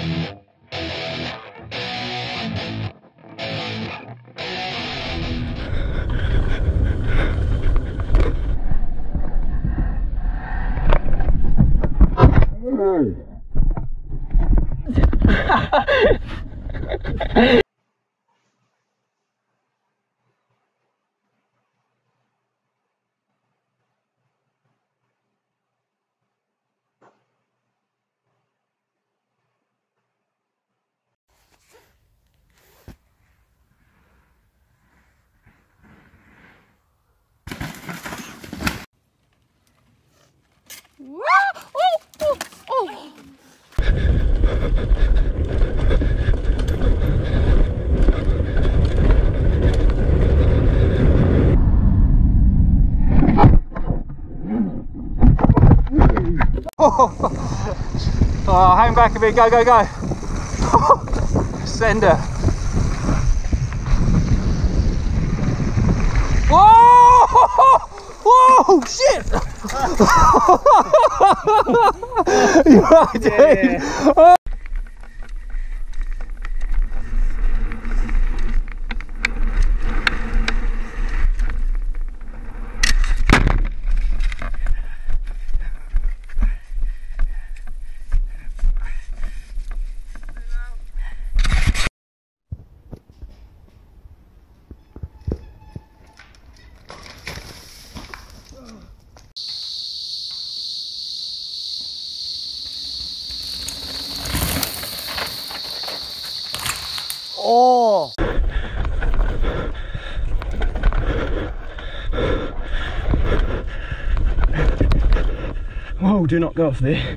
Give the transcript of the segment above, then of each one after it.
Oh, hang back a bit, go, go, go. Sender. Whoa! Whoa, shit! You're right, dude. Yeah. Oh! Whoa, do not go off there.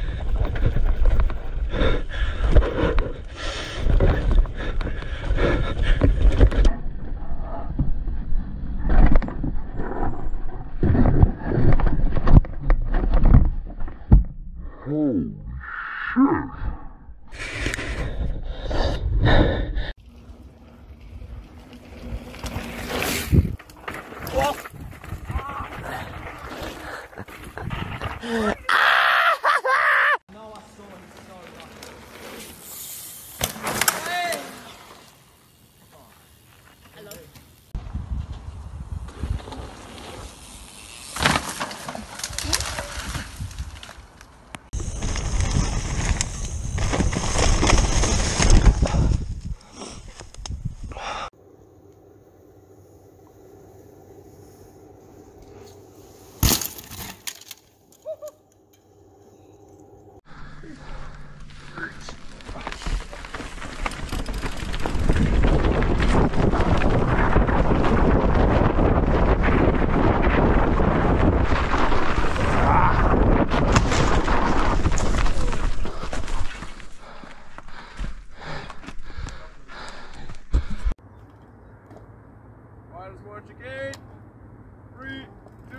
Watch again. 3, 2,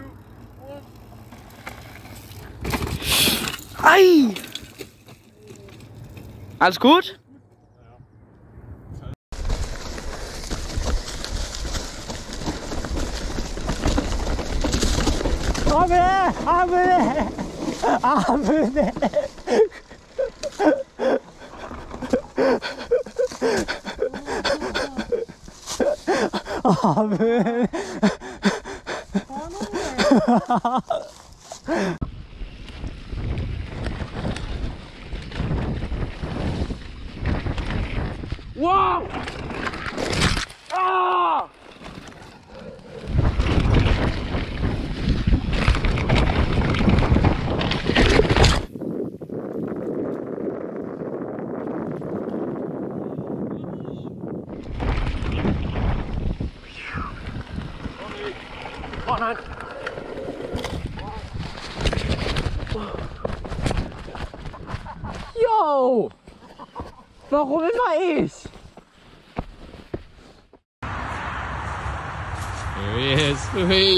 1. Ei! Alles gut? Wow! Ah! Yo! Warum immer ich? There he is. Hey.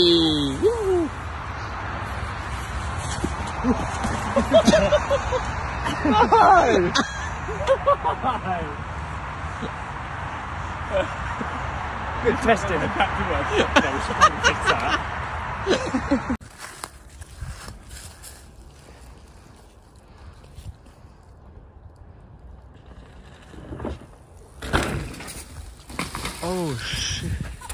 No! Good testing. Yeah, we should probably fix that. Oh shit.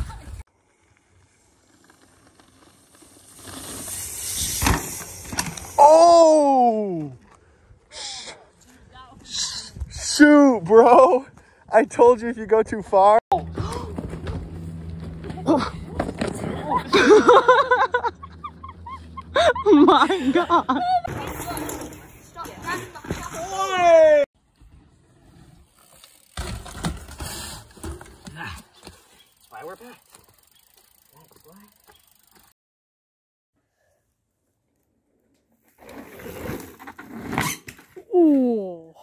Oh! Shoot, bro! I told you if you go too far. My God! That's why we're back. Ooh.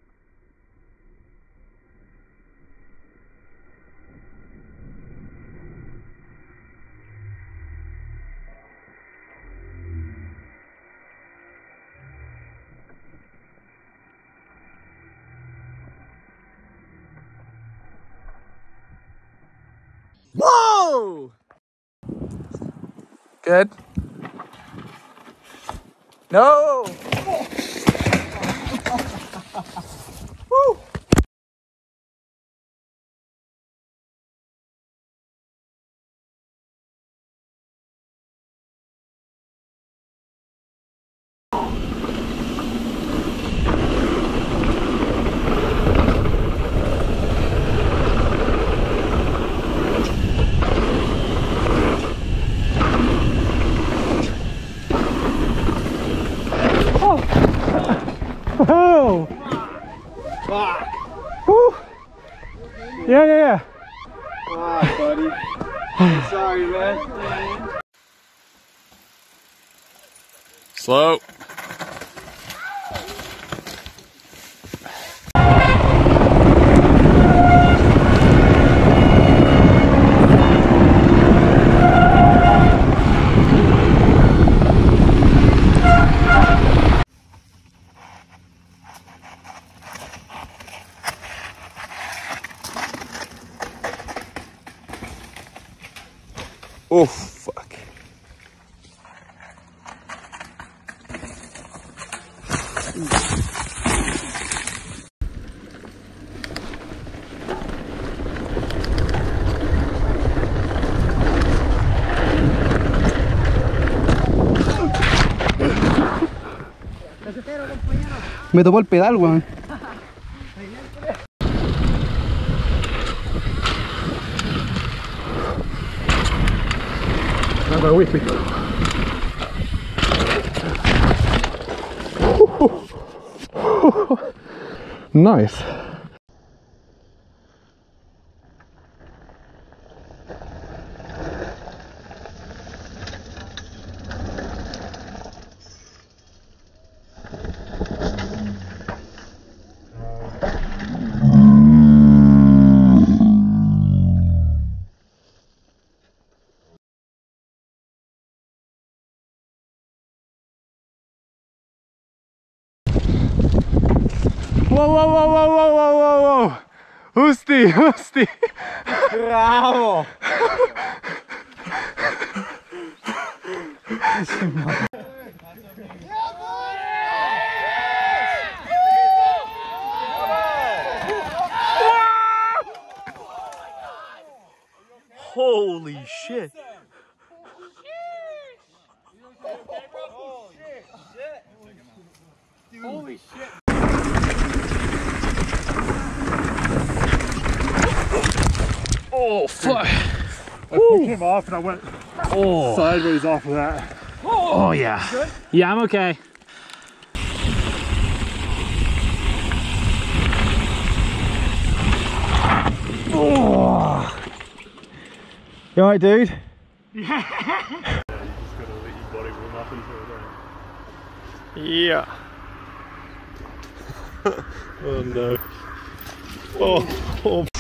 Whoa! Good. No! Woo! Oh! Fuck! Woo! Yeah. Ah, buddy. I'm sorry, man. Slow. Oh, fuck. Me tocó el pedal, weón. Another whippy. Nice. Whoa. Husti. Bravo! Holy shit. Holy shit! Oh, fuck. I came off and I went sideways off of that. Oh, yeah. Good? Yeah, I'm okay. Oh. You alright, dude? Yeah. You just gotta let your body warm up until then. Yeah. Oh no. Oh.